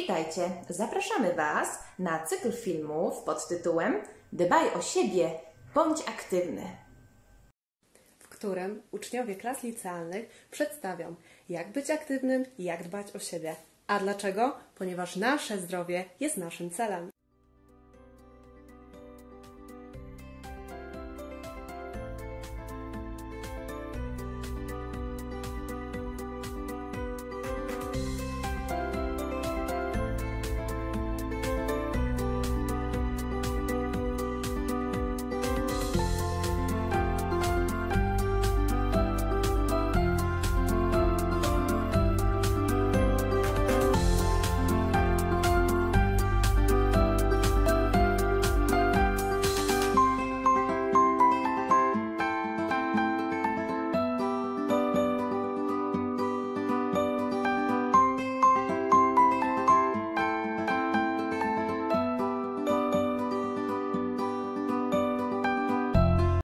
Witajcie! Zapraszamy Was na cykl filmów pod tytułem Dbaj o siebie, bądź aktywny, w którym uczniowie klas licealnych przedstawią, jak być aktywnym i jak dbać o siebie. A dlaczego? Ponieważ nasze zdrowie jest naszym celem.